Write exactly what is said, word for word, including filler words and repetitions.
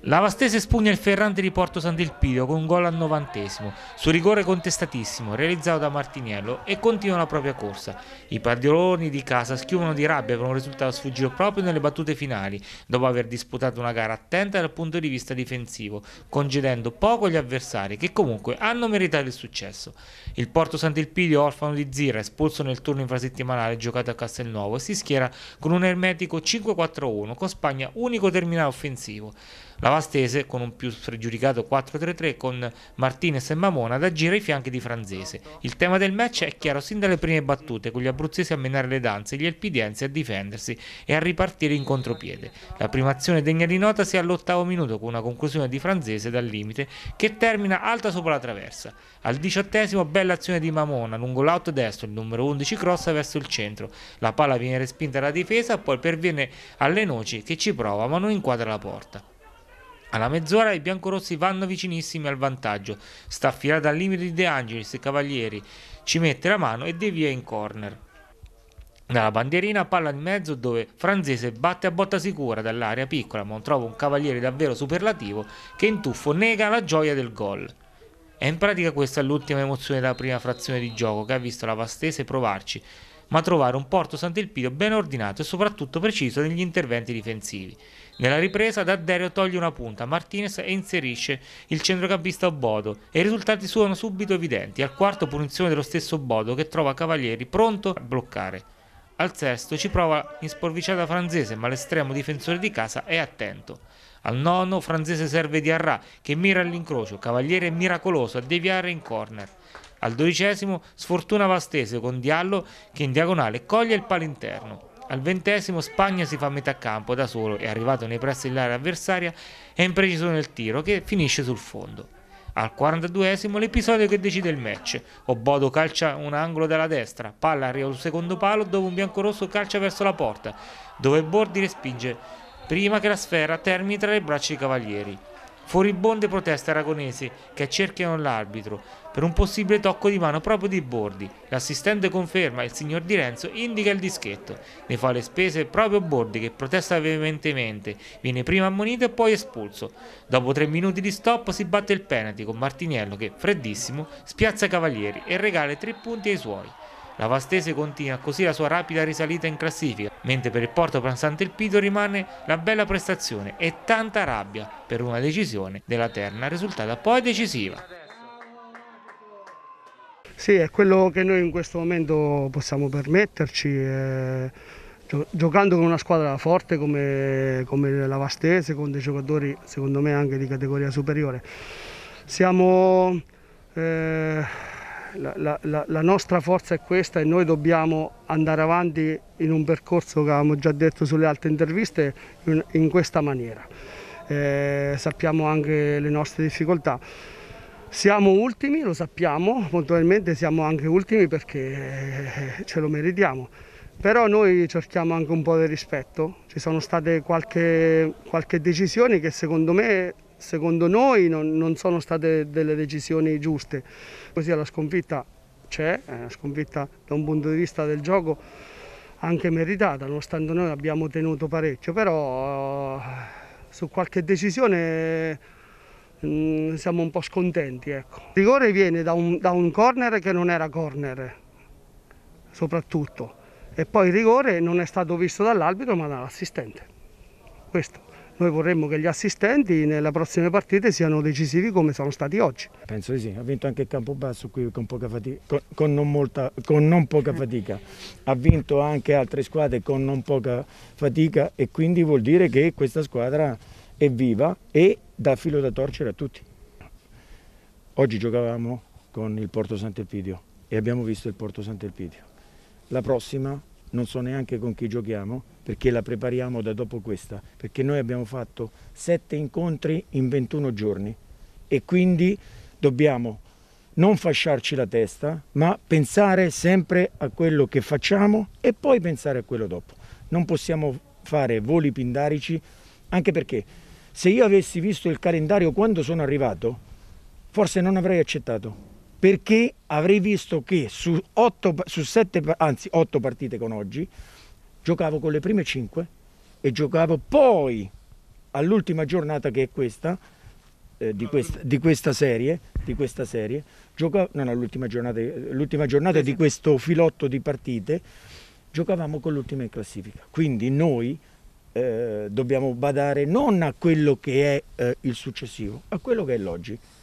La Vastese spugna il Ferrante di Porto Sant'Elpidio con un gol al novantesimo, su rigore contestatissimo, realizzato da Martiniello, e continua la propria corsa. I padroni di casa schiumano di rabbia per un risultato sfuggito proprio nelle battute finali, dopo aver disputato una gara attenta dal punto di vista difensivo, concedendo poco agli avversari, che comunque hanno meritato il successo. Il Porto Sant'Elpidio, orfano di Zirra, espulso nel turno infrasettimanale giocato a Castelnuovo, si schiera con un ermetico cinque quattro uno, con Spagna unico terminale offensivo. La Vastese, con un più spregiudicato quattro tre tre, con Martinez e Mamona da gira ai fianchi di Franzese. Il tema del match è chiaro sin dalle prime battute, con gli abruzzesi a menare le danze e gli elpidiensi a difendersi e a ripartire in contropiede. La prima azione degna di nota si ha all'ottavo minuto, con una conclusione di Franzese dal limite che termina alta sopra la traversa. Al diciottesimo, bella azione di Mamona lungo l'out destro, il numero undici crossa verso il centro. La palla viene respinta dalla difesa, poi perviene alle Noci, che ci prova ma non inquadra la porta. Alla mezz'ora i biancorossi vanno vicinissimi al vantaggio, sta affilata al limite di De Angelis e Cavalieri ci mette la mano e devia in corner. Dalla bandierina, palla in mezzo, dove Franzese batte a botta sicura dall'area piccola, ma trova un Cavalieri davvero superlativo che in tuffo nega la gioia del gol. E in pratica questa è l'ultima emozione della prima frazione di gioco, che ha visto la Vastese provarci, ma trovare un Porto Sant'Elpidio ben ordinato e soprattutto preciso negli interventi difensivi. Nella ripresa D'Adderio toglie una punta a Martinez e inserisce il centrocampista Bodo, e i risultati sono subito evidenti. Al quarto, punizione dello stesso Bodo, che trova Cavalieri pronto a bloccare. Al sesto ci prova in sporviciata Franzese, ma l'estremo difensore di casa è attento. Al nono Franzese serve Diarra, che mira all'incrocio, Cavalieri è miracoloso a deviare in corner. Al dodicesimo sfortuna Vastese con Diallo, che in diagonale coglie il palo interno. Al ventesimo Spagna si fa metà campo da solo e, arrivato nei pressi dell'area avversaria, è impreciso nel tiro, che finisce sul fondo. Al quarantaduesimo l'episodio che decide il match. Obodo calcia un angolo dalla destra, palla arriva sul secondo palo, dove un biancorosso calcia verso la porta, dove Bordi respinge prima che la sfera termini tra le braccia dei Cavalieri. Furibonde proteste aragonesi che accerchiano l'arbitro per un possibile tocco di mano proprio di Bordi. L'assistente conferma e il signor Di Renzo indica il dischetto. Ne fa le spese proprio Bordi, che protesta veementemente, viene prima ammonito e poi espulso. Dopo tre minuti di stop si batte il penalty, con Martiniello che, freddissimo, spiazza Cavalieri e regala tre punti ai suoi. La Vastese continua così la sua rapida risalita in classifica, mentre per il Porto Sant'Elpidio rimane la bella prestazione e tanta rabbia per una decisione della terna risultata poi decisiva. Sì, è quello che noi in questo momento possiamo permetterci, eh, gio giocando con una squadra forte come, come la Vastese, con dei giocatori secondo me anche di categoria superiore. Siamo... Eh, La, la, la nostra forza è questa e noi dobbiamo andare avanti in un percorso che avevamo già detto sulle altre interviste in, in questa maniera. Eh, sappiamo anche le nostre difficoltà. Siamo ultimi, lo sappiamo, molto probabilmente siamo anche ultimi perché ce lo meritiamo. Però noi cerchiamo anche un po' di rispetto. Ci sono state qualche, qualche decisioni che secondo me Secondo noi non, non sono state delle decisioni giuste, così la sconfitta c'è, è una sconfitta da un punto di vista del gioco anche meritata, nonostante noi abbiamo tenuto parecchio, però uh, su qualche decisione um, siamo un po' scontenti. Ecco. Il rigore viene da un, da un corner che non era corner, soprattutto, e poi il rigore non è stato visto dall'arbitro ma dall'assistente. Questo. Noi vorremmo che gli assistenti nelle prossime partite siano decisivi come sono stati oggi. Penso di sì, ha vinto anche il Campobasso qui con, poca fatica, con, con, non molta, con non poca fatica, ha vinto anche altre squadre con non poca fatica e quindi vuol dire che questa squadra è viva e dà filo da torcere a tutti. Oggi giocavamo con il Porto Sant'Elpidio e abbiamo visto il Porto Sant'Elpidio. La prossima non so neanche con chi giochiamo, perché la prepariamo da dopo questa, perché noi abbiamo fatto sette incontri in ventuno giorni e quindi dobbiamo non fasciarci la testa, ma pensare sempre a quello che facciamo e poi pensare a quello dopo. Non possiamo fare voli pindarici, anche perché se io avessi visto il calendario quando sono arrivato, forse non avrei accettato. Perché avrei visto che su, otto, su sette, anzi otto partite con oggi, giocavo con le prime cinque e giocavo poi all'ultima giornata che è questa, eh, di, questa di questa serie, di questa serie, gioca, non all'ultima giornata, l'ultima giornata di questo filotto di partite, giocavamo con l'ultima in classifica. Quindi noi eh, dobbiamo badare non a quello che è eh, il successivo, a quello che è l'oggi.